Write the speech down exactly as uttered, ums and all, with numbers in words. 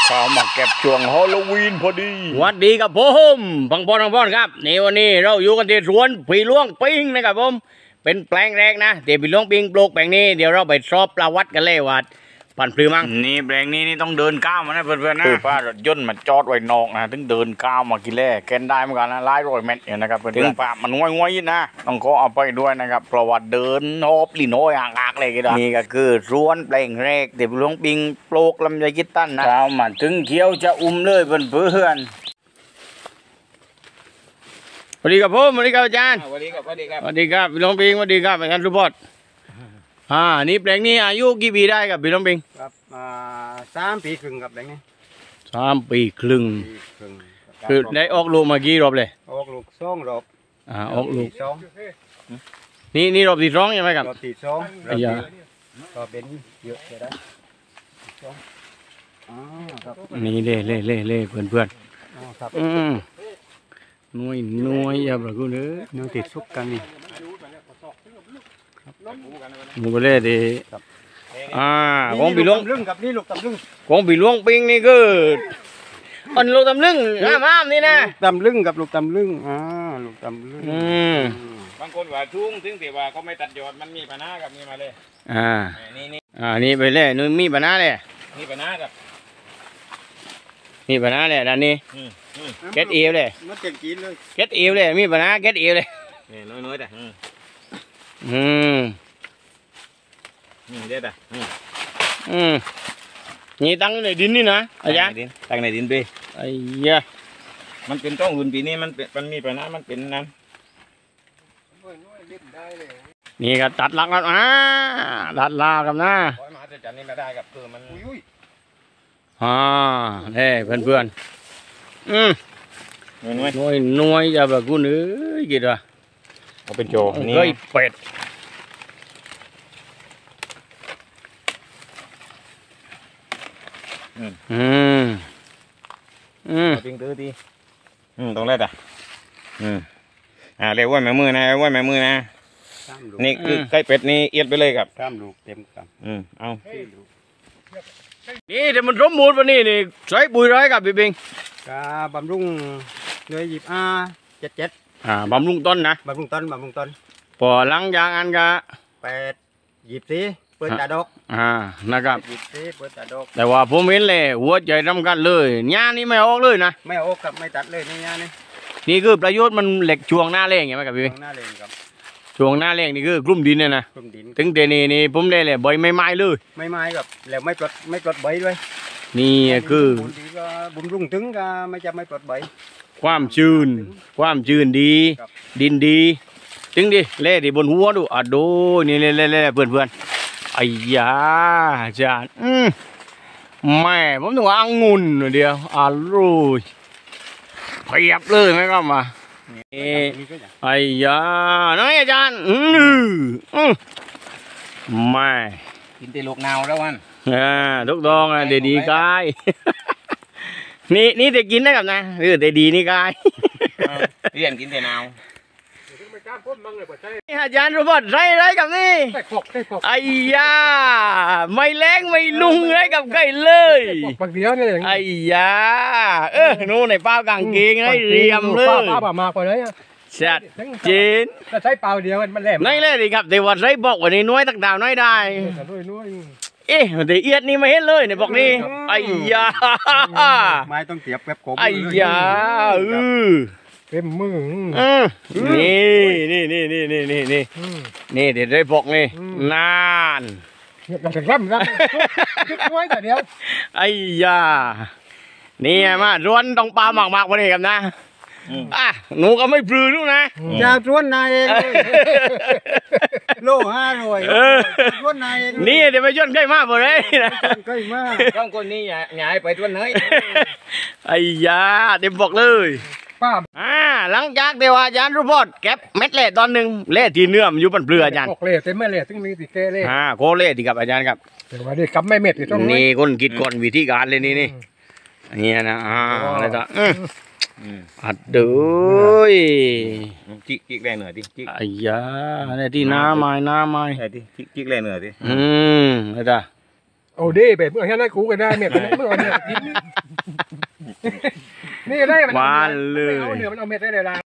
ข้ามาเก็บช่วงฮอลโลวีนพอดีสวัสดีครับผมพังพรพังพรครับในวันนี้เราอยู่กันที่สวนผีหลวงปิงนะครับผมเป็นแปลงแรกนะเดี๋ยวผีหลวงปิงปลูกแปลงนี้เดี๋ยวเราไปสอบประวัติกันเลยว่าผ่านพลือมั้งนี่แปลงนี้นี่ต้องเดินก้าวมานะเพื่อนๆนะป้ารถยนต์มันจอดไว้นอกนะถึงเดินก้าวมากินแล่แกนได้เหมือนกันนะหลายร้อยเมตรเนี่ยนะครับเพื่อนๆถึงป่ามันง่อยๆนะต้องขอเอาไปด้วยนะครับเพราะว่าเดินฮอบลีโน่ย่างอักเลยก็ได้นี่ก็คือสวนแปลงแรกเดี๋ยวผีหลวงปิงปลูกลำไยกิตตันนะก้าวมาถึงเขียวจะอุ้มเลยเพื่อนๆสวัสดีครับผมสวัสดีครับอาจารย์สวัสดีครับสวัสดีครับสวัสดีครับพี่น้องปิงสวัสดีครับอาจารย์สุพจน์อ่านี่แปลงนี้อายุกี่ปีได้ครับพี่น้องปิงครับอ่าสามปีครึ่งครับแปลงนี้สามปีครึ่งคือได้ออกลูกมากี่รอบเลยออกลูกสองรอบอ่าออกลูกสองนี่นี่รอบที่สองใช่ไหมครับรอบที่สองรอบที่ก็เป็นเยอะเลยได้สองอ๋อครับนี่เล่เล่เล่เล่เพื่อนเพื่อนอ๋อครับอืมน้อยน้อยอย่าบอกกูเด้อน้องติดซุกกันนี่มูเล่ดีอ่าของปีหลวงลึงกับนี่ลูกตำลึงของปีหลวงปิงนี่คืออันลูกตำลึงห้ามห้ามนี่นะตำลึงกับลูกตำลึงอ่าลูกตำลึงอืมบางคนว่าทุ่งถึงแต่ว่าเขาไม่ตัดยอดมันมีปัญหากับมีมาเลยอ่านี่นี่อ่านี่ไปเลยนู่นมีปัญหาเลยมีปัญหากับมีปัญหาเลยด้านนี้เก็ตเอวเลยมันเก่งกินเลยเก็ตเอวเลยมีปัญหาเก็ตเอวเลยนี่น้อยๆแต่อืมนี่เด็ดอ่ะอืมนี่ตั้งในดินนี่นะอาจารย์ตั้งในดินไปไอ้ยะมันเป็นต้องอื่นปีนี้มันเป็นมันมีปัญหามันเป็นนั่นนี่ก็ตัดหลักแล้วอ่าตัดลากับนะมาจะจัดนี่ไม่ได้กับคือมันอ่าเฮ้เพื่อนเพื่อนอืมน้อยน้อยน้อยอย่าแบบกูเนื้อกี่ตัวเอาเป็นโจนี่เป็ดอืมอืมปิ้งตื้อทีอืมตรงแรกอ่ะอืมอ่าเรียกว่าแม่มือนะว่าแม่มือนะนี่คือไก่เป็ดนี่เอียดไปเลยครับสามลูกเต็มครับอืมเอานี่เดี๋ยวมันสมบูรณ์วันนี้นี่ใช้ปุ๋ยร้อยกับพี่บิงกาบำรุงเลยหยิบอาเจ็ดเจ็ดอ่าบำรุงต้นนะบำรุงต้นบำรุงต้นพอหลังยางอันกะแปดหยิบสีเปิดตาดอกอ่านะครับหยิบสีเปิดตาดอกแต่ว่าผมเห็นเลยหัวใจทำกันเลยหญ้านี่ไม่ออกเลยนะไม่ออกกับไม่ตัดเลยในหญ้านี่นี่คือประโยชน์มันเหล็กช่วงหน้าแรงไงไหมครับพี่ช่วงหน้าแรงครับช่วงหน้าแรงนี่คือกลุ่มดินเนี่ยนะกลุ่มดินถึงเดนี่นี่ผมได้เลยใบไม่ไม้เลยไม่ไม้กับแล้วไม่ปลดไม่ปลดใบด้วยนี่คือบุญรุ่งถึงก็ไม่จะไม่ปลดใบความชื้นความชื้นดีดินดีถึงดิเล่ดิบนหัวดูอ่ะดูนี่เล่เล่เล่เพื่อนเพื่อนไอ้ยาจานอืมแม่ผมต้องว่าองุ่นเดียวอร่อยเพียบเลยไหมครับมาไอ้ยาน้อยอาจารย์อืมไม่กินตีลูกนาวแล้ววันอ่าทุกดองอ่ะเดี๋ยวดีกายนี่นี่จะกินได้กับนะเออแต่ดีนี่กายเรียนกินแต่นาวอาจารย์รูบอทไรไรกับนี่ไอ้ยาไม่แรงไม่ลุงไรกับไก่เลยไอ้ยาเออนู่นในเป้ากางเกงไรเรียมเลยเป้ามาไปเลยชัดเจนใช้เป้าเดียวมันแหลมนี่เลยดิครับแต่ว่าไรบอกวันนี้น้อยตักดาวน้อยได้เอ๊ะแต่เอียดนี่ไม่เห็นเลยในบอกนี่ไอ้ยาไม่ต้องเสียบแบบผมไอ้ยาเออเต็มมือนี่นี่นี่นี่นี่นี่นี่นี่เดี๋ยวได้บอกนี่นานเราจะร่ำร่ำน้อยแต่เดียวไอ้ยานี่มาร้วนต้องปลาหมักหมักวันนี้กันนะอ่ะหนูก็ไม่ปลื้มลูกนะจะร้วนนายเองโลห้าหน่วยร้วนนายเองนี่เดี๋ยวไปย้อนใกล้มากเลยนะใกล้มากต้องคนนี้อย่าอย่าให้ไปร้วนเฮ้ยไอ้ยาเดี๋ยวบอกเลยป้าอ่าหลังจากเดี๋ยวอาจารย์รูบอทแก็บเม็ดเล่ตอนหนึ่งเล่ทีเนื้อมันอยู่บนเปลือกอาจารย์เล่เต็มไม่เล่ซึ่งมีสีเกเล่อ่าโคเล่ดีกับอาจารย์ครับแต่ว่านี่กับไม่เม็ดอยู่ตรงนี้นี่คนคิดก่อนวิธีการเลยนี่นี่นี่นะอ่าอะไรต่ออัดดูจิกจิกแรงเหนือดิจิกไอ้ยาเนี่ยที่น้าไม้น้าไม้ไอ้ที่จิกจิกแรงเหนือดิอืมอะไรต่อโอ้ดีเป็ดเมื่อแค่นั้นกูก็ได้เม็ดเมื่อวันนี้กินนี่ได้มันหวานเลยเอาเนื้อมันเอาเม็ดได้เลยล่ะ